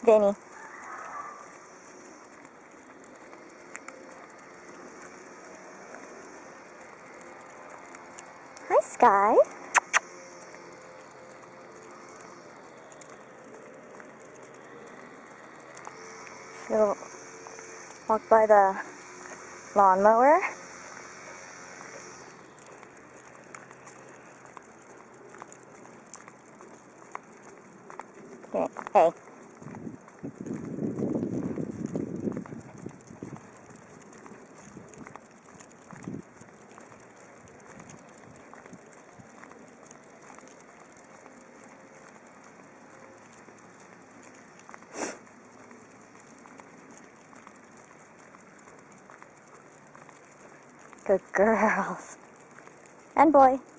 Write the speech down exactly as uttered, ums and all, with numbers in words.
Vinny. Hi, Sky. She'll walk by the lawnmower. Okay, hey. Good girls. And boy.